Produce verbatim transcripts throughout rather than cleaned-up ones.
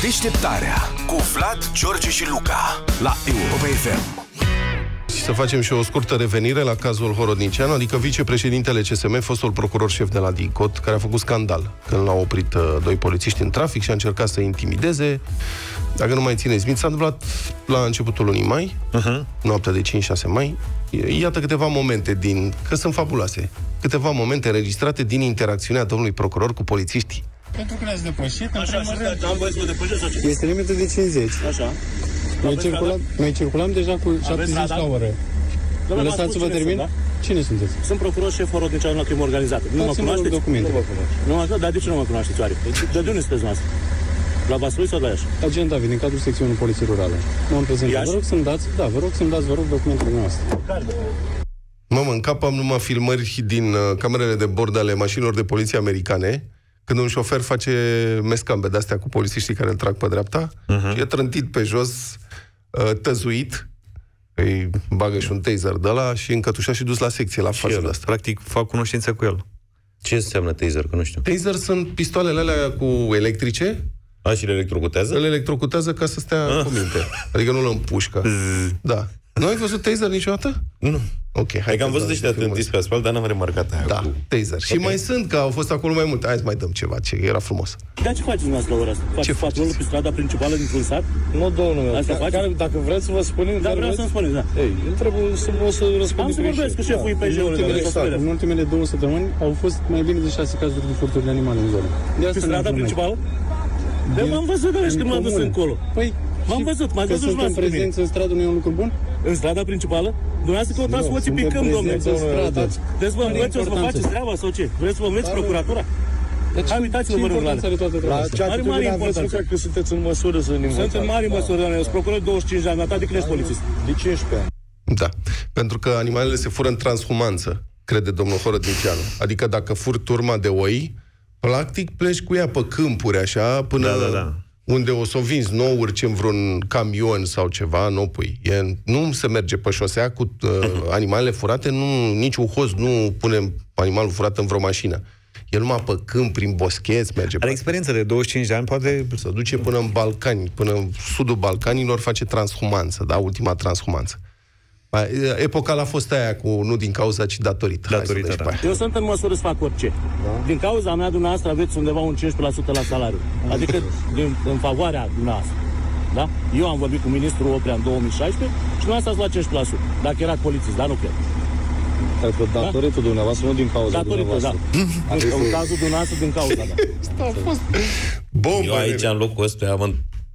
Deșteptarea cu Vlad, George și Luca la Europa F M. Și să facem și o scurtă revenire la cazul Horodnicianu, adică vicepreședintele C S M, fostul procuror șef de la DICOT, care a făcut scandal când l-au oprit uh, doi polițiști în trafic și a încercat să intimideze. Dacă nu mai țineți minte, s-a întâmplat la începutul lunii mai, uh-huh. noaptea de cinci șase mai. Iată câteva momente din, că sunt fabuloase, câteva momente înregistrate din interacțiunea domnului procuror cu polițiștii. Pentru că ne-ați depășit, așa, în primul rând, am voie să mă depășesc sau ce? este limită de cincizeci. Așa. Noi circulam, noi circulam deja cu șaptezeci la oră. Lăsați-vă termin? Da? Cine sunteți? Sunt procuror șef Horodnicianu la crimă organizată. Nu mă cunoașteți? Documente. Nu mă cunoaște. Nu mă cunoaște? Dar de ce nu mă cunoașteți, oare? De, de unde sunteți noastră? La Vaslui sau la Iași? Agent David, din cadrul secțiunii Poliției Rurale. M-am prezentat. Vă rog să-mi dați, da, vă rog să-mi dați, vă rog, documentele noastre. Care documente? Mamă, în cap am numai filmări din uh, camerele de bord ale mașinilor de poliție americane, când un șofer face mescambe de-astea cu polițiștii care îl trag pe dreapta, uh-huh. și e trântit pe jos, uh, tăzuit, îi bagă și un taser de ăla și încătușat și dus la secție la fază de asta. Practic, fac cunoștință cu el. Ce înseamnă taser? Că nu știu. Taser sunt pistoalele alea cu electrice. A, și le electrocutează? Le electrocutează ca să stea ah. cu minte. Adică nu-l împușcă. Da. Nu ai văzut taser niciodată? Nu. Ok, hai. Adică am văzut ăștia tântiți pe asfalt, dar n-am remarcat aia. Da, cu... taser. Okay. Și mai sunt, că au fost acolo mai multe. Hai să mai dăm ceva, ce era frumos. Dar ce faceți dumneavoastră la ora asta? Ce faceți? Patrolul pe strada principală dintr-un sat? Nu, domnul meu. Asta care, dacă vreți să vă spunem... Da, vreau să-mi spuneți, da. Ei, eu trebuie să vă să răspund. Am să vorbesc cu șeful I P J-ului. În ultimele două săptămâni au fost mai bine de șase cazuri de furturi de animale în zonă. Pe strada principală? De m-am văzut, dar când m-am dus încolo. Păi, v-am văzut, m-ați văzut și noastră. Că suntem prezenți în stradă nu e un lucru bun? În strada principală? Dumneavoastră căutați să vă țipicăm, domnule. Vreți să vă învăț să vă faceți treaba sau ce? Vreți să vă înveți procuratura? Hai, uitați-vă, mă rog, la are mare importanță. Că sunteți în măsură să ne învățați. Sunt în mare măsură, doamne. Eu sunt procuror douăzeci și cinci de ani, dar de când ești polițist? De cincisprezece ani. Da, pentru că animalele se fură în transhumanță, crede domnul Horodnicianu. Adică dacă furi turma de oi, practic pleci cu ea pe câmpuri, așa, până... Da, da, da. Unde o să o vinzi, nu o urci în vreun camion sau ceva, nu o pui. E, nu se merge pe șosea cu uh, animalele furate, nu, niciun host nu pune animalul furat în vreo mașină. El numai pe câmp, prin boscheți, merge. Are experiență de douăzeci și cinci de ani, poate... Se duce până în Balcani, până în sudul Balcanilor, face transhumanță, da, ultima transhumanță. Epoca a fost aia cu nu din cauza, ci datorită. Datorită, da. Eu sunt în măsură să fac orice. Da? Din cauza mea, dumneavoastră aveți undeva un cincisprezece la sută la salariu. Adică din, în favoarea dumneavoastră. Da? Eu am vorbit cu ministrul Oprea în două mii șaisprezece și dumneavoastră ați luat cincisprezece la sută. Dacă erați polițist, dar nu cred. Adică datorită da? dumneavoastră, nu din cauza datorită, dumneavoastră. Da. În cazul dumneavoastră, din cauza, da. Asta a fost bombă. Eu aici, în locul ăsta, am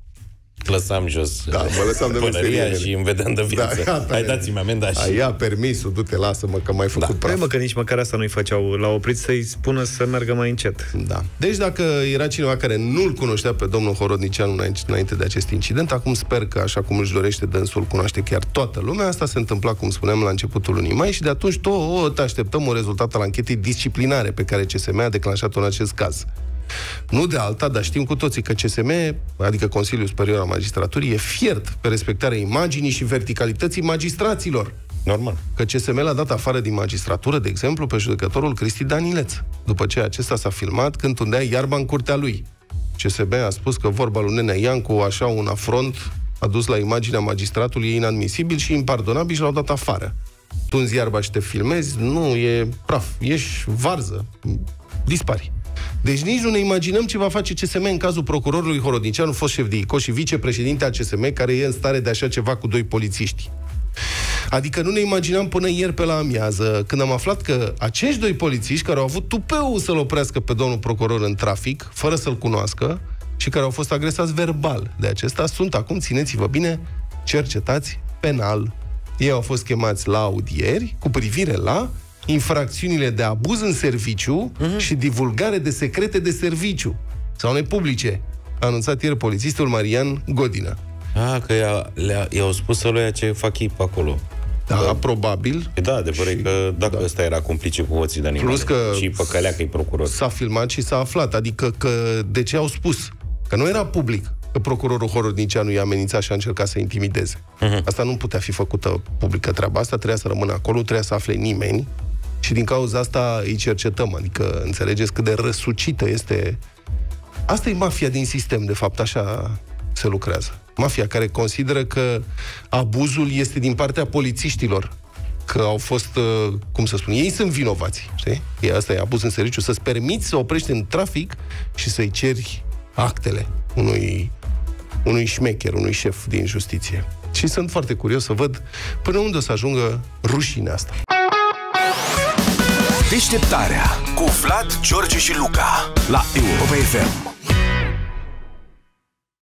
lăsam jos da, mă lăsam de pălăria și îmi vedeam de viață. Da, hai, dați-mi amenda și... Ia permisul, du-te, lasă-mă, că mai făcut da. praf. Mă, că nici măcar asta nu-i făceau. L-au oprit să-i spună să meargă mai încet. Da. Deci dacă era cineva care nu-l cunoștea pe domnul Horodnicianu înainte de acest incident, acum sper că, așa cum își dorește dânsul, cunoaște chiar toată lumea. Asta se întâmpla, cum spuneam, la începutul lunii mai și de atunci tot așteptăm un rezultat al anchetei disciplinare pe care C S M a declanșat-o în acest caz. Nu de alta, dar știm cu toții că C S M, adică Consiliul Superior al Magistraturii, e fiert pe respectarea imaginii și verticalității magistraților. Normal. Că C S M l-a dat afară din magistratură, de exemplu, pe judecătorul Cristi Danileț, după ce acesta s-a filmat când tundea iarba în curtea lui. C S M a spus că vorba lui Nenea Iancu, așa un afront adus la imaginea magistratului, e inadmisibil și impardonabil și l-au dat afară. Tunzi iarba și te filmezi, nu, e praf, ești varză, dispari. Deci nici nu ne imaginăm ce va face C S M în cazul procurorului Horodnicianu, fost șef de I C O și vicepreședinte al C S M, care e în stare de așa ceva cu doi polițiști. Adică nu ne imaginam până ieri pe la amiază, când am aflat că acești doi polițiști, care au avut tupeul să-l oprească pe domnul procuror în trafic, fără să-l cunoască, și care au fost agresați verbal de acesta, sunt acum, țineți-vă bine, cercetați penal. Ei au fost chemați la audieri cu privire la infracțiunile de abuz în serviciu uh-huh. și divulgare de secrete de serviciu sau nepublice, a anunțat ieri polițistul Marian Godină. Ah, că i-a, le-a, i-au spus să lui ce fac ei pe acolo. Da, da, probabil. Da, adevărat că dacă da. ăsta era complice cu hoții de animale că și păcălea că e procuror. S-a filmat și s-a aflat. Adică că de ce au spus? Că nu era public că procurorul Horodnicianu i-a amenințat și a încercat să intimideze. Uh-huh. Asta nu putea fi făcută publică treaba asta, trebuia să rămână acolo, trebuia să afle nimeni și din cauza asta îi cercetăm. Adică înțelegeți cât de răsucită este Asta e mafia din sistem, de fapt, așa se lucrează. Mafia care consideră că abuzul este din partea polițiștilor, că au fost, cum să spun, ei sunt vinovați, știi? E, asta e abuz în serviciu, să-ți permiți să oprești în trafic și să-i ceri actele unui, unui șmecher, unui șef din justiție. Și sunt foarte curios să văd până unde o să ajungă rușinea asta. Deșteptarea cu Vlad, George și Luca la Europa F M.